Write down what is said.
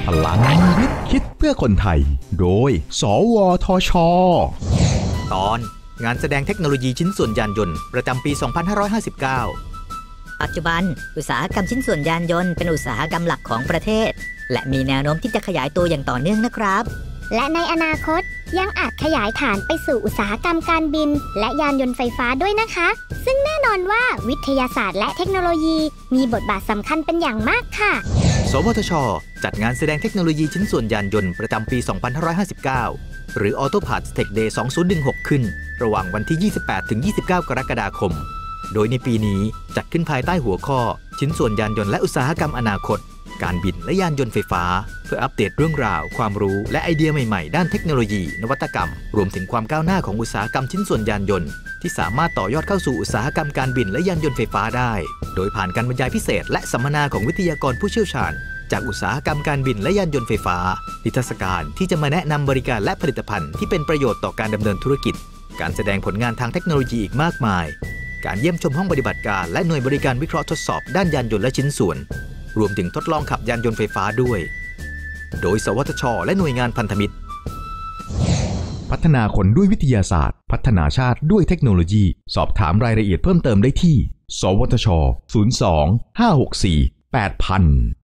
ลังวิทย์คิดเพื่อคนไทยโดยสวทช. ตอนงานแสดงเทคโนโลยีชิ้นส่วนยานยนต์ประจำปี 2559 ปัจจุบันอุตสาหกรรมชิ้นส่วนยานยนต์เป็นอุตสาหกรรมหลักของประเทศและมีแนวโน้มที่จะขยายตัวอย่างต่อเนื่องนะครับและในอนาคตยังอาจขยายฐานไปสู่อุตสาหกรรมการบินและยานยนต์ไฟฟ้าด้วยนะคะซึ่งแน่นอนว่าวิทยาศาสตร์และเทคโนโลยีมีบทบาทสำคัญเป็นอย่างมากค่ะสวทช.จัดงานแสดงเทคโนโลยีชิ้นส่วนยานยนต์ประจำปี 2559 หรือ Auto Parts Tech Day 2016 ขึ้นระหว่างวันที่ 28-29 กรกฎาคมโดยในปีนี้จัดขึ้นภายใต้หัวข้อชิ้นส่วนยานยนต์และอุตสาหกรรมอนาคตการบินและยานยนต์ไฟฟ้าเพื่ออัปเดตเรื่องราวความรู้และไอเดียใหม่ๆด้านเทคโนโลยีนวัตกรรมรวมถึงความก้าวหน้าของอุตสาหกรรมชิ้นส่วนยานยนต์ที่สามารถต่อยอดเข้าสู่อุตสาหกรรมการบินและยานยนต์ไฟฟ้าได้โดยผ่านการบรรยายพิเศษและสัมมนาของวิทยากรผู้เชี่ยวชาญจากอุตสาหกรรมการบินและยานยนต์ไฟฟ้านิทรรศการที่จะมาแนะนำบริการและผลิตภัณฑ์ที่เป็นประโยชน์ต่อการดำเนินธุรกิจการแสดงผลงานทางเทคโนโลยีอีกมากมายการเยี่ยมชมห้องปฏิบัติการและหน่วยบริการวิเคราะห์ทดสอบด้านยานยนต์และชิ้นส่วนรวมถึงทดลองขับยานยนต์ไฟฟ้าด้วยโดยสวทช.และหน่วยงานพันธมิตรพัฒนาคนด้วยวิทยาศาสตร์พัฒนาชาติด้วยเทคโนโลยีสอบถามรายละเอียดเพิ่มเติมได้ที่สวทช. 02 564 8000